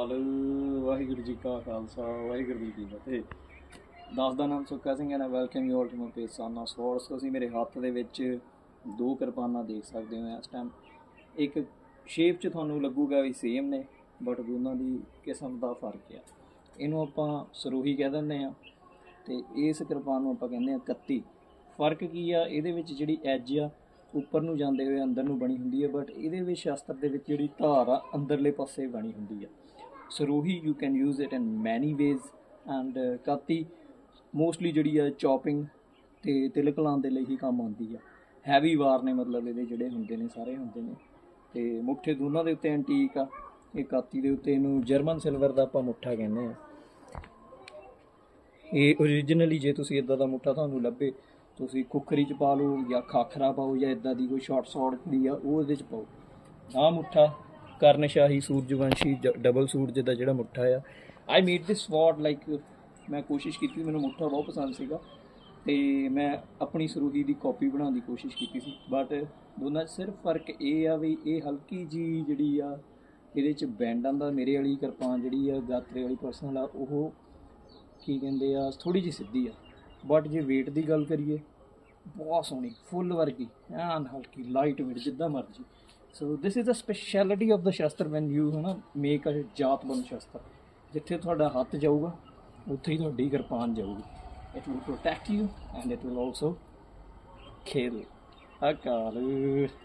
ਅਕਾਲ ਵਾਹਿਗੁਰੂ ਜੀ ਕਾ ਖਾਲਸਾ ਵਾਹਿਗੁਰੂ ਜੀ ਕੀ ਫਤਿਹ। ਦਾਸ ਦਾ ਨਾਮ ਸੁੱਖਾ ਸਿੰਘ ਹੈ। Welcome you all to my page ਸਾਨਾ ਸਵੋਰਡਸ। ਤੁਸੀਂ ਮੇਰੇ ਹੱਥ ਦੇ ਵਿੱਚ ਦੋ ਕਿਰਪਾਨਾਂ ਦੇਖ ਸਕਦੇ ਹੋ ਇਸ ਟਾਈਮ। ਇੱਕ ਸ਼ੇਪ 'ਚ ਤੁਹਾਨੂੰ ਲੱਗੂਗਾ ਵੀ ਸੇਮ ਨੇ, ਬਟ ਦੋਨਾਂ ਦੀ ਕਿਸਮ ਦਾ ਫਰਕ ਆ। ਇਹਨੂੰ ਆਪਾਂ ਸਰੋਹੀ ਕਹਿ ਦਿੰਦੇ ਹਾਂ ਅਤੇ ਇਸ ਕਿਰਪਾਨ ਨੂੰ ਆਪਾਂ ਕਹਿੰਦੇ ਹਾਂ ਕੱਤੀ। ਫਰਕ ਕੀ ਆ ਇਹਦੇ ਵਿੱਚ? ਜਿਹੜੀ ਐਜ ਆ ਉੱਪਰ ਨੂੰ ਜਾਂਦੇ ਹੋਏ ਅੰਦਰ ਨੂੰ ਬਣੀ ਹੁੰਦੀ ਹੈ, ਬਟ ਇਹਦੇ ਵਿੱਚ ਸ਼ਾਸਤਰ ਦੇ ਵਿੱਚ ਜਿਹੜੀ ਧਾਰ ਆ ਅੰਦਰਲੇ ਪਾਸੇ ਬਣੀ ਹੁੰਦੀ ਆ। Sirohi you can use it in many ways and ਕਾਤੀ mostly ਜਿਹੜੀ ਆ ਚੌਪਿੰਗ ਅਤੇ ਤਿਲਕ ਲਾਉਣ ਦੇ ਲਈ ਹੀ ਕੰਮ ਆਉਂਦੀ ਆ। ਹੈਵੀ ਵਾਰ ਨੇ ਮਤਲਬ ਇਹਦੇ ਜਿਹੜੇ ਹੁੰਦੇ ਨੇ ਸਾਰੇ ਹੁੰਦੇ ਨੇ, ਅਤੇ ਮੁੱਠੇ ਦੋਨਾਂ ਦੇ ਉੱਤੇ ਐਂਟੀਕ ਆ। ਇਹ ਕਾਤੀ ਦੇ ਉੱਤੇ ਇਹਨੂੰ ਜਰਮਨ ਸਿਲਵਰ ਦਾ ਆਪਾਂ ਮੁੱਠਾ ਕਹਿੰਦੇ ਹਾਂ। ਇਹ ਓਰੀਜਨਲੀ ਜੇ ਤੁਸੀਂ ਇੱਦਾਂ ਦਾ ਮੁੱਠਾ ਤੁਹਾਨੂੰ ਲੱਭੇ, ਤੁਸੀਂ ਕੁੱਕਰੀ 'ਚ ਪਾ ਲਓ ਜਾਂ ਖਾਖਰਾ ਪਾਓ ਜਾਂ ਇੱਦਾਂ ਦੀ ਕੋਈ ਸ਼ਾਰਟ ਸੌਰਟ ਜਿਹੜੀ ਆ ਉਹ ਉਹਦੇ 'ਚ ਪਾਓ। ਆਹ ਮੁੱਠਾ ਕਰਨਸ਼ਾਹੀ ਸੂਰਜਵੰਸ਼ੀ ਡਬਲ ਸੂਟ ਜਿੱਦਾਂ ਜਿਹੜਾ ਮੁੱਠਾ ਆ। ਆਈ ਮੇਡ ਦਿਸ ਸਵੋਰਡ ਲਾਈਕ ਮੈਂ ਕੋਸ਼ਿਸ਼ ਕੀਤੀ, ਮੈਨੂੰ ਮੁੱਠਾ ਬਹੁਤ ਪਸੰਦ ਸੀਗਾ ਅਤੇ ਮੈਂ ਆਪਣੀ ਸਰੋਹੀ ਦੀ ਕਾਪੀ ਬਣਾਉਣ ਦੀ ਕੋਸ਼ਿਸ਼ ਕੀਤੀ ਸੀ। ਬਟ ਦੋਨਾਂ 'ਚ ਸਿਰਫ ਫਰਕ ਇਹ ਆ ਵੀ ਇਹ ਹਲਕੀ ਜਿਹੀ ਜਿਹੜੀ ਆ ਇਹਦੇ 'ਚ ਬੈਂਡ ਆਉਂਦਾ। ਮੇਰੇ ਵਾਲੀ ਕਿਰਪਾਨ ਜਿਹੜੀ ਆ ਗਾਤਰੇ ਵਾਲੀ ਪਰਸਨਲ ਆ ਉਹ ਕੀ ਕਹਿੰਦੇ ਆ ਥੋੜ੍ਹੀ ਜਿਹੀ ਸਿੱਧੀ ਆ। ਬਟ ਜੇ ਵੇਟ ਦੀ ਗੱਲ ਕਰੀਏ ਬਹੁਤ ਸੋਹਣੀ ਫੁੱਲ ਵਰਗੀ ਐਨ ਹਲਕੀ ਲਾਈਟ ਵੇਟ ਜਿੱਦਾਂ ਮਰਜੀ। ਸੋ this is the speciality of the ਸ਼ਸਤਰ ਵੈਨ ਯੂ ਹੈ ਨਾ ਮੇਕ ਅ ਜਾਤਬੰਦ ਸ਼ਸਤਰ। ਜਿੱਥੇ ਤੁਹਾਡਾ ਹੱਥ ਜਾਊਗਾ ਉੱਥੇ ਹੀ ਤੁਹਾਡੀ ਕਿਰਪਾਨ ਜਾਊਗੀ। It will protect you and it will also kill. Akal.